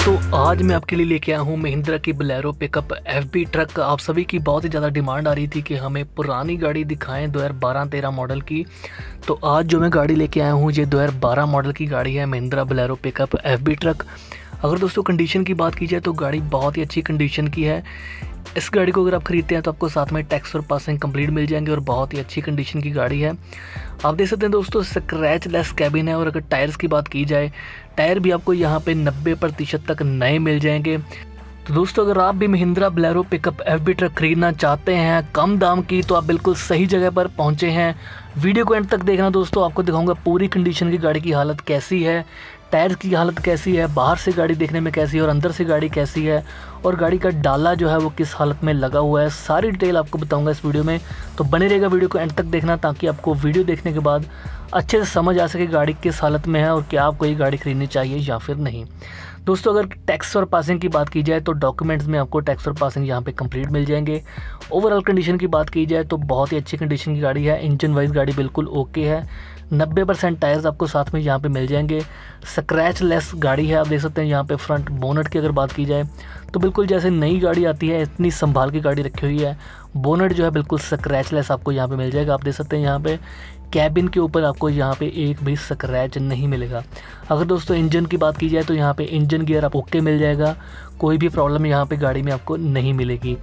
दोस्तों आज मैं आपके लिए लेके आया हूँ महिंद्रा की बोलेरो पिकअप एफबी ट्रक। आप सभी की बहुत ही ज़्यादा डिमांड आ रही थी कि हमें पुरानी गाड़ी दिखाएं 2012-13 मॉडल की। तो आज जो मैं गाड़ी लेके आया हूँ ये 2012 मॉडल की गाड़ी है, Mahindra Bolero pickup FB truck. अगर दोस्तों कंडीशन की बात की जाए तो गाड़ी बहुत ही अच्छी कंडीशन की है। इस गाड़ी को अगर आप खरीदते हैं तो आपको साथ में टैक्स और पासिंग कंप्लीट मिल जाएंगे और बहुत ही अच्छी कंडीशन की गाड़ी है। आप देख सकते हैं दोस्तों स्क्रैच लेस कैबिन है। और अगर टायर्स की बात की जाए, टायर भी आपको यहाँ पे 90% तक नए मिल जाएंगे। तो दोस्तों अगर आप भी Mahindra Bolero pickup FB truck खरीदना चाहते हैं कम दाम की, तो आप बिल्कुल सही जगह पर पहुँचे हैं। वीडियो को एंड तक देखना दोस्तों, आपको दिखाऊंगा पूरी कंडीशन की गाड़ी की हालत कैसी है, टायर की हालत कैसी है, बाहर से गाड़ी देखने में कैसी है और अंदर से गाड़ी कैसी है, और गाड़ी का डाला जो है वो किस हालत में लगा हुआ है। सारी डिटेल आपको बताऊंगा इस वीडियो में, तो बने रहेगा वीडियो को एंड तक देखना ताकि आपको वीडियो देखने के बाद अच्छे से समझ आ सके गाड़ी किस हालत में है और क्या आपको ये गाड़ी खरीदनी चाहिए या फिर नहीं। दोस्तों अगर टैक्स और पासिंग की बात की जाए तो डॉक्यूमेंट्स में आपको टैक्स और पासिंग यहाँ पे कंप्लीट मिल जाएंगे। ओवरऑल कंडीशन की बात की जाए तो बहुत ही अच्छी कंडीशन की गाड़ी है। इंजन वाइज गाड़ी बिल्कुल ओके है। 90% टायर्स आपको साथ में यहाँ पे मिल जाएंगे। स्क्रैच लेस गाड़ी है। आप देख सकते हैं यहाँ पे फ्रंट बोनट की अगर बात की जाए तो बिल्कुल जैसे नई गाड़ी आती है इतनी संभाल की गाड़ी रखी हुई है। बोनट जो है बिल्कुल स्क्रैच लेस आपको यहाँ पे मिल जाएगा। आप देख सकते हैं यहाँ पे कैबिन के ऊपर आपको यहाँ पे एक भी स्क्रैच नहीं मिलेगा। अगर दोस्तों इंजन की बात की जाए तो यहाँ पे इंजन गियर आप ओके मिल जाएगा, कोई भी प्रॉब्लम यहाँ पे गाड़ी में आपको नहीं मिलेगी।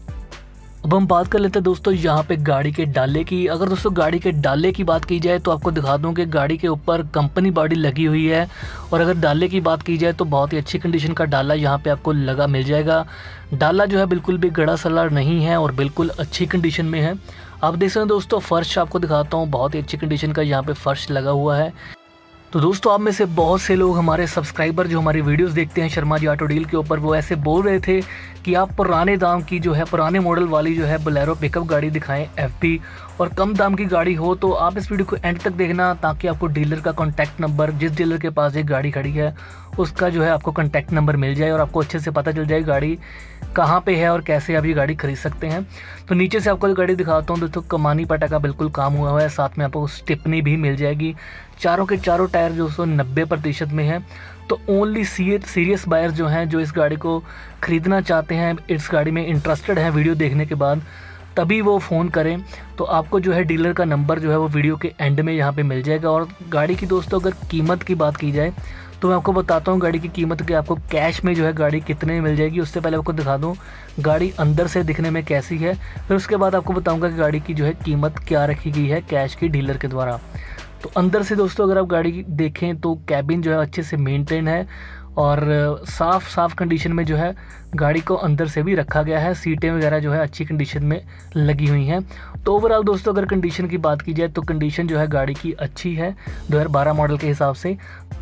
अब हम बात कर लेते हैं दोस्तों यहाँ पे गाड़ी के डाले की। अगर दोस्तों गाड़ी के डाले की बात की जाए तो आपको दिखा दूं कि गाड़ी के ऊपर कंपनी बॉडी लगी हुई है। और अगर डाले की बात की जाए तो बहुत ही अच्छी कंडीशन का डाला यहाँ पे आपको लगा मिल जाएगा। डाला जो है बिल्कुल भी गड़ा सड़ा नहीं है और बिल्कुल अच्छी कंडीशन में है। आप देख सकते हैं दोस्तों फर्श आपको दिखाता हूँ, बहुत ही अच्छी कंडीशन का यहाँ पे फर्श लगा हुआ है। तो दोस्तों आप में से बहुत से लोग हमारे सब्सक्राइबर जो हमारी वीडियोस देखते हैं शर्मा जी ऑटो डील के ऊपर, वो ऐसे बोल रहे थे कि आप पुराने दाम की जो है पुराने मॉडल वाली जो है बोलेरो पिकअप गाड़ी दिखाएं एफबी, और कम दाम की गाड़ी हो तो आप इस वीडियो को एंड तक देखना ताकि आपको डीलर का कॉन्टैक्ट नंबर, जिस डीलर के पास एक गाड़ी खड़ी है उसका जो है आपको कॉन्टैक्ट नंबर मिल जाए और आपको अच्छे से पता चल जाए गाड़ी कहाँ पे है और कैसे आप ये गाड़ी खरीद सकते हैं। तो नीचे से आपको गाड़ी दिखाता हूँ दोस्तों, कमानी पटा का बिल्कुल काम हुआ हुआ है, साथ में आपको स्टिपनी भी मिल जाएगी। चारों के चारों टायर जो 90% में है। तो ओनली सीरियस बायर्स जो हैं जो इस गाड़ी को ख़रीदना चाहते हैं, इस गाड़ी में इंटरेस्टेड हैं वीडियो देखने के बाद, तभी वो फ़ोन करें। तो आपको जो है डीलर का नंबर जो है वो वीडियो के एंड में यहाँ पे मिल जाएगा। और गाड़ी की दोस्तों अगर कीमत की बात की जाए तो मैं आपको बताता हूँ गाड़ी की कीमत कि आपको कैश में जो है गाड़ी कितने में मिल जाएगी। उससे पहले आपको दिखा दूँ गाड़ी अंदर से दिखने में कैसी है, फिर उसके बाद आपको बताऊँगा कि गाड़ी की जो है कीमत क्या रखी गई है कैश की डीलर के द्वारा। तो अंदर से दोस्तों अगर आप गाड़ी देखें तो कैबिन जो है अच्छे से मेंटेन है और साफ़ कंडीशन में जो है गाड़ी को अंदर से भी रखा गया है। सीटें वगैरह जो है अच्छी कंडीशन में लगी हुई हैं। तो ओवरऑल दोस्तों अगर कंडीशन की बात की जाए तो कंडीशन जो है गाड़ी की अच्छी है 2012 मॉडल के हिसाब से।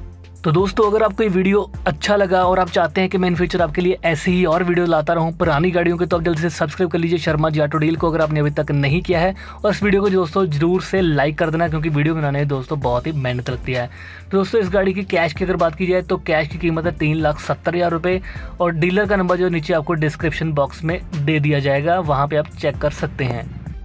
तो दोस्तों अगर आपको ये वीडियो अच्छा लगा और आप चाहते हैं कि मैं इन फ्यूचर आपके लिए ऐसे ही और वीडियो लाता रहूं पुरानी गाड़ियों के, तो आप जल्दी से सब्सक्राइब कर लीजिए शर्मा जी ऑटो डील को अगर आपने अभी तक नहीं किया है। और इस वीडियो को दोस्तों जरूर से लाइक कर देना क्योंकि वीडियो बनाने में दोस्तों बहुत ही मेहनत लगती है। तो दोस्तों इस गाड़ी की कैश की अगर बात की जाए तो कैश की कीमत है 3,70,000 रुपये और डीलर का नंबर जो नीचे आपको डिस्क्रिप्शन बॉक्स में दे दिया जाएगा, वहाँ पर आप चेक कर सकते हैं।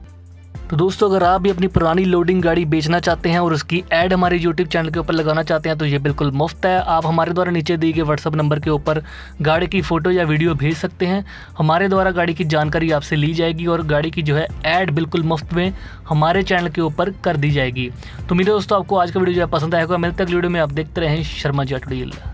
तो दोस्तों अगर आप भी अपनी पुरानी लोडिंग गाड़ी बेचना चाहते हैं और उसकी ऐड हमारे यूट्यूब चैनल के ऊपर लगाना चाहते हैं तो ये बिल्कुल मुफ्त है। आप हमारे द्वारा नीचे दिए गए व्हाट्सअप नंबर के ऊपर गाड़ी की फ़ोटो या वीडियो भेज सकते हैं। हमारे द्वारा गाड़ी की जानकारी आपसे ली जाएगी और गाड़ी की जो है ऐड बिल्कुल मुफ्त में हमारे चैनल के ऊपर कर दी जाएगी। तो मेरे दोस्तों आपको आज का वीडियो जो है पसंद आएगा। मिलते हैं अगली वीडियो में, आप देखते रहें शर्मा जी ऑटो डील।